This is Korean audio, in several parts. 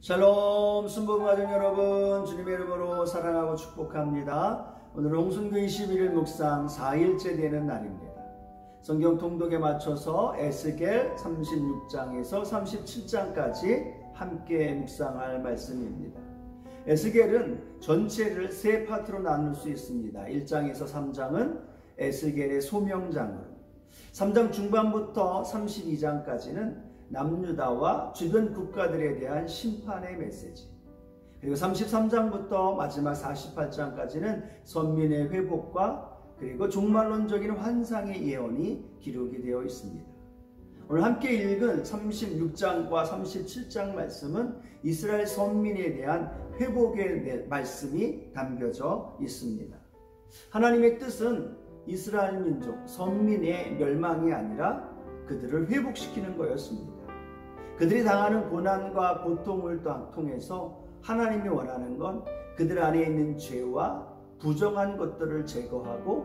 샬롬 순복음가족 여러분, 주님의 이름으로 사랑하고 축복합니다. 오늘 홍순교 21일 묵상 4일째 되는 날입니다. 성경 통독에 맞춰서 에스겔 36장에서 37장까지 함께 묵상할 말씀입니다. 에스겔은 전체를 세 파트로 나눌 수 있습니다. 1장에서 3장은 에스겔의 소명장으로, 3장 중반부터 32장까지는 남유다와 주변 국가들에 대한 심판의 메시지, 그리고 33장부터 마지막 48장까지는 선민의 회복과 그리고 종말론적인 환상의 예언이 기록이 되어 있습니다. 오늘 함께 읽은 36장과 37장 말씀은 이스라엘 선민에 대한 회복의 말씀이 담겨져 있습니다. 하나님의 뜻은 이스라엘 민족, 선민의 멸망이 아니라 그들을 회복시키는 거였습니다. 그들이 당하는 고난과 고통을 통해서 하나님이 원하는 건 그들 안에 있는 죄와 부정한 것들을 제거하고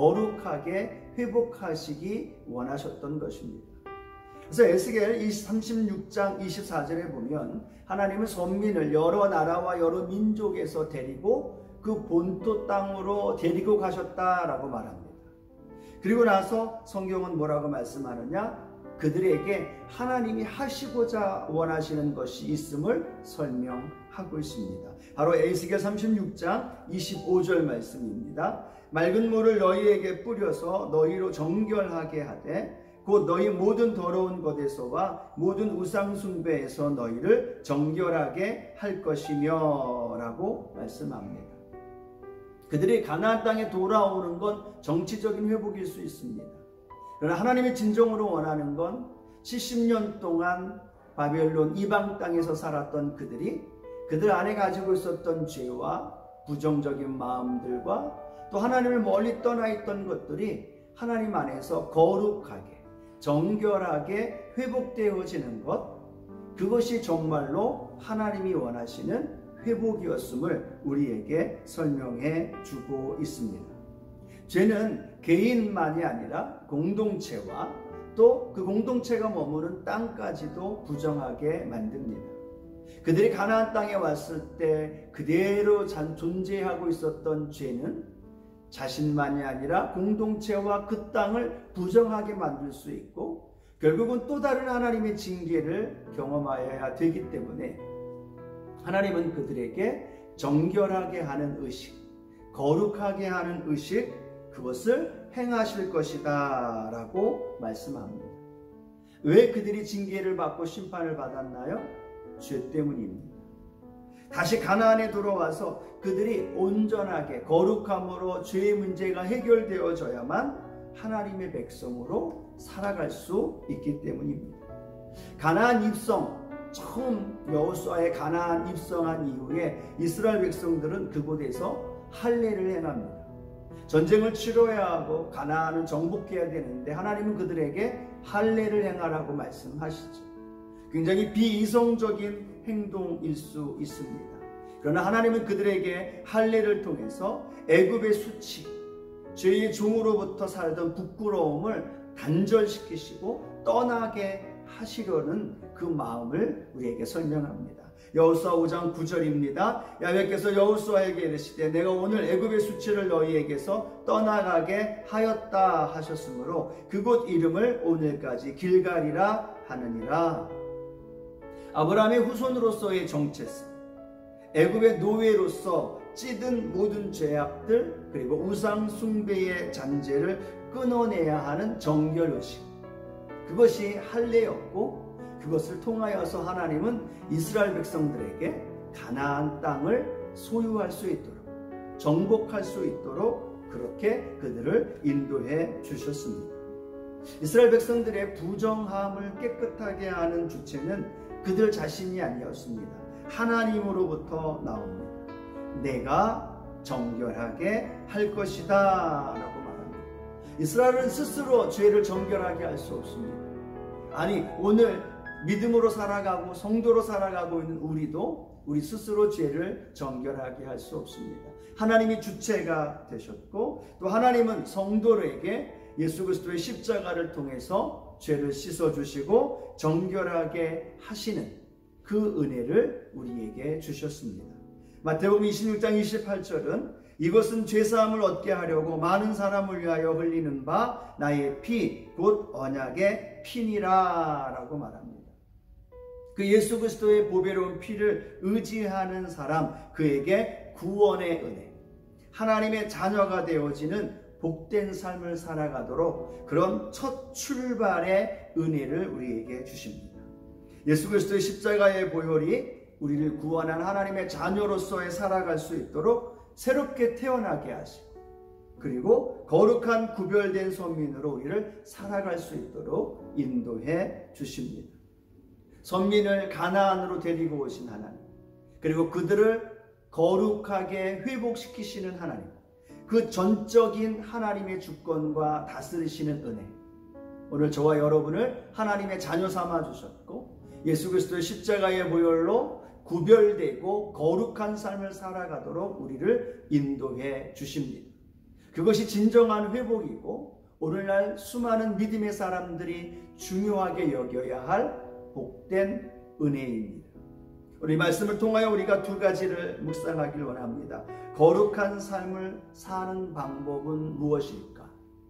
거룩하게 회복하시기 원하셨던 것입니다. 그래서 에스겔 36장 24절에 보면 하나님은 선민을 여러 나라와 여러 민족에서 데리고 그 본토 땅으로 데리고 가셨다라고 말합니다. 그리고 나서 성경은 뭐라고 말씀하느냐? 그들에게 하나님이 하시고자 원하시는 것이 있음을 설명하고 있습니다. 바로 에스겔 36장 25절 말씀입니다. 맑은 물을 너희에게 뿌려서 너희로 정결하게 하되 곧 너희 모든 더러운 것에서와 모든 우상 숭배에서 너희를 정결하게 할 것이며 라고 말씀합니다. 그들이 가나안 땅에 돌아오는 건 정치적인 회복일 수 있습니다. 그러나 하나님의 진정으로 원하는 건 70년 동안 바벨론 이방 땅에서 살았던 그들 안에 가지고 있었던 죄와 부정적인 마음들과 또 하나님을 멀리 떠나 있던 것들이 하나님 안에서 거룩하게 정결하게 회복되어지는 것, 그것이 정말로 하나님이 원하시는 회복이었음을 우리에게 설명해 주고 있습니다. 죄는 개인만이 아니라 공동체와 또 그 공동체가 머무는 땅까지도 부정하게 만듭니다. 그들이 가나안 땅에 왔을 때 그대로 존재하고 있었던 죄는 자신만이 아니라 공동체와 그 땅을 부정하게 만들 수 있고 결국은 또 다른 하나님의 징계를 경험하여야 되기 때문에 하나님은 그들에게 정결하게 하는 의식, 거룩하게 하는 의식, 그것을 행하실 것이다 라고 말씀합니다. 왜 그들이 징계를 받고 심판을 받았나요? 죄 때문입니다. 다시 가나안에 들어와서 그들이 온전하게 거룩함으로 죄의 문제가 해결되어져야만 하나님의 백성으로 살아갈 수 있기 때문입니다. 가나안 입성, 처음 여호수아의 가나안 입성한 이후에 이스라엘 백성들은 그곳에서 할례를 행합니다. 전쟁을 치러야 하고 가나안을 정복해야 되는데 하나님은 그들에게 할례를 행하라고 말씀하시죠. 굉장히 비이성적인 행동일 수 있습니다. 그러나 하나님은 그들에게 할례를 통해서 애굽의 수치, 죄의 종으로부터 살던 부끄러움을 단절시키시고 떠나게 하시려는 그 마음을 우리에게 설명합니다. 여호수아 5장 9절입니다. 야훼께서 여호수아에게 이르시되 내가 오늘 애굽의 수치를 너희에게서 떠나가게 하였다 하셨으므로 그곳 이름을 오늘까지 길갈이라 하느니라. 아브라함의 후손으로서의 정체성, 애굽의 노예로서 찌든 모든 죄악들 그리고 우상 숭배의 잔재를 끊어내야 하는 정결의식, 그것이 할례였고 그것을 통하여서 하나님은 이스라엘 백성들에게 가나안 땅을 소유할 수 있도록 정복할 수 있도록 그렇게 그들을 인도해 주셨습니다. 이스라엘 백성들의 부정함을 깨끗하게 하는 주체는 그들 자신이 아니었습니다. 하나님으로부터 나옵니다. 내가 정결하게 할 것이다 라고 말합니다. 이스라엘은 스스로 죄를 정결하게 할 수 없습니다. 아니, 오늘 믿음으로 살아가고 성도로 살아가고 있는 우리 스스로 죄를 정결하게 할 수 없습니다. 하나님이 주체가 되셨고 또 하나님은 성도에게 예수 그리스도의 십자가를 통해서 죄를 씻어주시고 정결하게 하시는 그 은혜를 우리에게 주셨습니다. 마태복음 26장 28절은 이것은 죄사함을 얻게 하려고 많은 사람을 위하여 흘리는 바 나의 피 곧 언약의 피니라 라고 말합니다. 그 예수 그리스도의 보배로운 피를 의지하는 사람, 그에게 구원의 은혜, 하나님의 자녀가 되어지는 복된 삶을 살아가도록 그런 첫 출발의 은혜를 우리에게 주십니다. 예수 그리스도의 십자가의 보혈이 우리를 구원한 하나님의 자녀로서의 살아갈 수 있도록 새롭게 태어나게 하시고, 그리고 거룩한 구별된 선민으로 우리를 살아갈 수 있도록 인도해 주십니다. 선민을 가나안으로 데리고 오신 하나님, 그리고 그들을 거룩하게 회복시키시는 하나님, 그 전적인 하나님의 주권과 다스리시는 은혜, 오늘 저와 여러분을 하나님의 자녀 삼아 주셨고 예수 그리스도의 십자가의 보혈로 구별되고 거룩한 삶을 살아가도록 우리를 인도해 주십니다. 그것이 진정한 회복이고 오늘날 수많은 믿음의 사람들이 중요하게 여겨야 할 복된 은혜입니다. 우리 말씀을 통하여 우리가 두 가지를 묵상하길 원합니다. 거룩한 삶을 사는 방법은 무엇일까?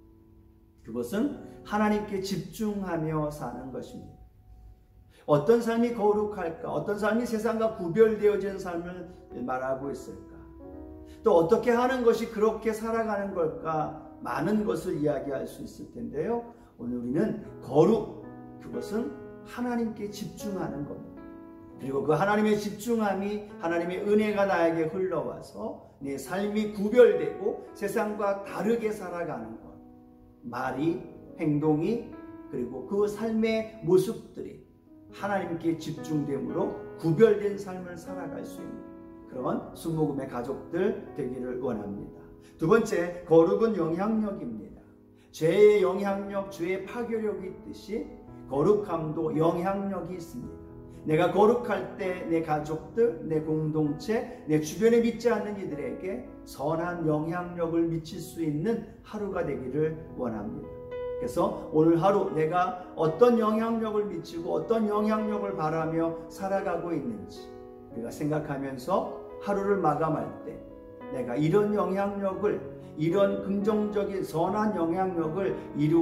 그것은 하나님께 집중하며 사는 것입니다. 어떤 삶이 거룩할까? 어떤 삶이 세상과 구별되어진 삶을 말하고 있을까? 또 어떻게 하는 것이 그렇게 살아가는 걸까? 많은 것을 이야기할 수 있을 텐데요. 오늘 우리는 거룩, 그것은 하나님께 집중하는 겁니다. 그리고 그 하나님의 집중함이 하나님의 은혜가 나에게 흘러와서 내 삶이 구별되고 세상과 다르게 살아가는 것, 말이, 행동이, 그리고 그 삶의 모습들이 하나님께 집중됨으로 구별된 삶을 살아갈 수 있는 그런 순복음의 가족들 되기를 원합니다. 두 번째, 거룩은 영향력입니다. 죄의 영향력, 죄의 파괴력이 있듯이 거룩함도 영향력이 있습니다. 내가 거룩할 때 내 가족들, 내 공동체, 내 주변에 믿지 않는 이들에게 선한 영향력을 미칠 수 있는 하루가 되기를 원합니다. 그래서 오늘 하루 내가 어떤 영향력을 미치고 어떤 영향력을 바라며 살아가고 있는지 우리가 생각하면서 하루를 마감할 때 내가 이런 영향력을, 이런 긍정적인 선한 영향력을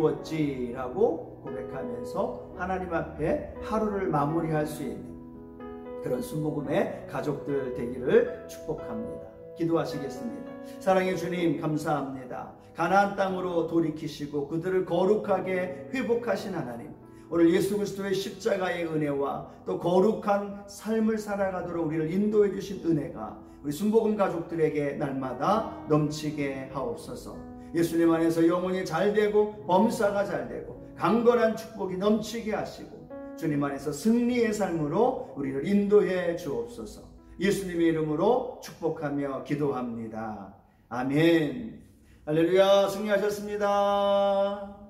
이루었지라고 고백하면서 하나님 앞에 하루를 마무리할 수 있는 그런 순복음의 가족들 되기를 축복합니다. 기도하시겠습니다. 사랑의 주님, 감사합니다. 가나안 땅으로 돌이키시고 그들을 거룩하게 회복하신 하나님, 오늘 예수 그리스도의 십자가의 은혜와 또 거룩한 삶을 살아가도록 우리를 인도해 주신 은혜가 우리 순복음 가족들에게 날마다 넘치게 하옵소서. 예수님 안에서 영혼이 잘되고 범사가 잘되고 강건한 축복이 넘치게 하시고 주님 안에서 승리의 삶으로 우리를 인도해 주옵소서. 예수님의 이름으로 축복하며 기도합니다. 아멘. 할렐루야. 승리하셨습니다.